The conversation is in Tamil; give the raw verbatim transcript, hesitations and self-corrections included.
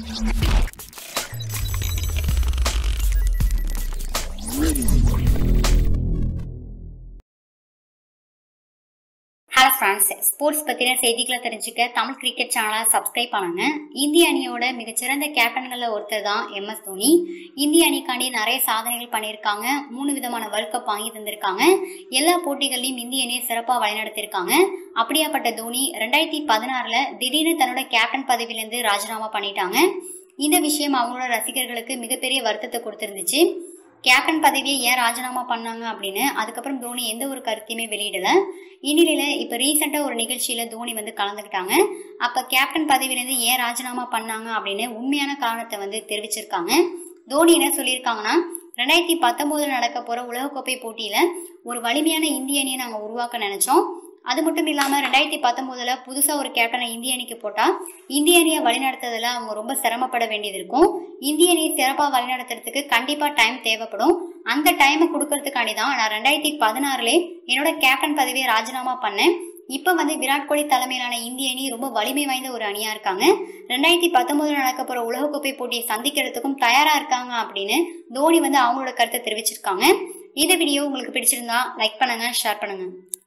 ஹலோ ஃப்ரெண்ட்ஸ், ஸ்போர்ட்ஸ் பற்றின செய்திகளை தெரிஞ்சுக்க தமிழ் கிரிக்கெட் சேனலை சப்ஸ்கிரைப் பண்ணுங்க. இந்திய அணியோட மிகச்சிறந்த கேப்டன்களில் ஒருத்தர் தான் எம் எஸ் தோனி. இந்திய அணிக்காண்டி நிறைய சாதனைகள் பண்ணியிருக்காங்க. மூணு விதமான வேர்ல்ட் கப் வாங்கி தந்திருக்காங்க. எல்லா போட்டிகள்லையும் இந்திய அணியை சிறப்பாக வழிநடத்திருக்காங்க. அப்படியாப்பட்ட தோனி ரெண்டாயிரத்தி பதினாறுல திடீர்னு தன்னோட கேப்டன் பதவியிலேருந்து ராஜினாமா பண்ணிட்டாங்க. இந்த விஷயம் அவங்களோட ரசிகர்களுக்கு மிகப்பெரிய வருத்தத்தை கொடுத்துருந்துச்சு. கேப்டன் பதவியை ஏன் ராஜினாமா பண்ணாங்க அப்படின்னு அதுக்கப்புறம் தோனி எந்த ஒரு கருத்தையுமே வெளியிடல. இந்நிலையில இப்ப ரீசெண்டா ஒரு நிகழ்ச்சியில தோனி வந்து கலந்துக்கிட்டாங்க. அப்ப கேப்டன் பதவியிலேருந்து ஏன் ராஜினாமா பண்ணாங்க அப்படின்னு உண்மையான காரணத்தை வந்து தெரிவிச்சிருக்காங்க. தோனி என்ன சொல்லியிருக்காங்கன்னா, ரெண்டாயிரத்தி பத்தொன்பதுல நடக்க போற உலகக்கோப்பை போட்டியில ஒரு வலிமையான இந்திய அணியை நாங்க உருவாக்க நினைச்சோம். அது மட்டும் இல்லாம ரெண்டாயிரத்தி பத்தொன்பதுல புதுசா ஒரு கேப்டனை இந்திய அணிக்கு போட்டா இந்திய அணியை வழிநடத்துறதுல அவங்க ரொம்ப சிரமப்பட வேண்டியது இருக்கும். இந்திய அணியை சிறப்பா வழிநடத்துறதுக்கு கண்டிப்பா டைம் தேவைப்படும். அந்த டைமை கொடுக்கறதுக்காண்டி தான் நான் ரெண்டாயிரத்தி பதினாறுல என்னோட கேப்டன் பதவியை ராஜினாமா பண்ணேன். இப்ப வந்து விராட் கோலி தலைமையிலான இந்திய அணி ரொம்ப வலிமை வாய்ந்த ஒரு அணியா இருக்காங்க. ரெண்டாயிரத்தி பத்தொன்பதுல நடக்க போற உலகக்கோப்பை போட்டியை சந்திக்கிறதுக்கும் தயாரா இருக்காங்க அப்படின்னு தோனி வந்து அவங்களோட கருத்தை தெரிவிச்சிருக்காங்க. இந்த வீடியோ உங்களுக்கு பிடிச்சிருந்தா லைக் பண்ணுங்க, ஷேர் பண்ணுங்க.